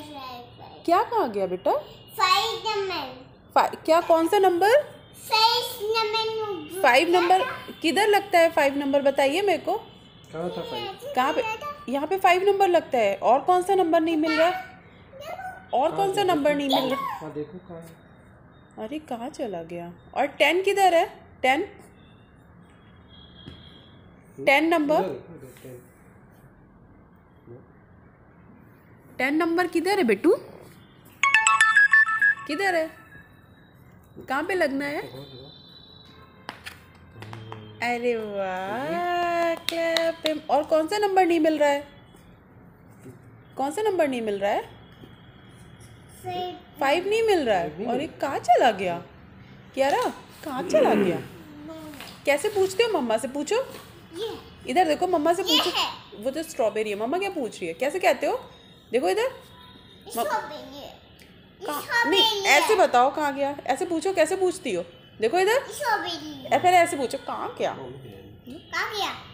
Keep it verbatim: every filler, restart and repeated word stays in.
क्या कहा गया बेटा? Five number. क्या कौन सा नंबर? Five number. फाइव नंबर किधर लगता है? फाइव नंबर बताइए मेरे को। कहाँ था फाइव? कहाँ पे? यहाँ पे फाइव नंबर लगता है। और कौन सा नंबर नहीं मिल रहा? और कौन सा नंबर नहीं मिल रहा? हाँ देखो कहाँ। अरे कहाँ चला गया? और टेन किधर है? Ten ten number ten number किधर है बेटू? किधर है? कहाँ पे लगना है? अरे वाह, क्लैप। और कौन सा नंबर नहीं मिल रहा है? कौन सा नंबर नहीं मिल रहा है? फाइव नहीं मिल रहा है। और एक कहाँ चला गया? क्या रहा? कहाँ चला गया? कैसे पूछते हो? मम्मा से पूछो। इधर देखो, मम्मा से पूछो। वो तो स्ट्रॉबेरी है। मम्मा क्या पूछ रही है? कैसे कहते हो? देखो इधर। कहाँ? नहीं, ऐसे बताओ कहाँ गया। ऐसे पूछो। कैसे पूछती हो? देखो इधर। फिर ऐसे पूछो, कहाँ गया? कहाँ गया?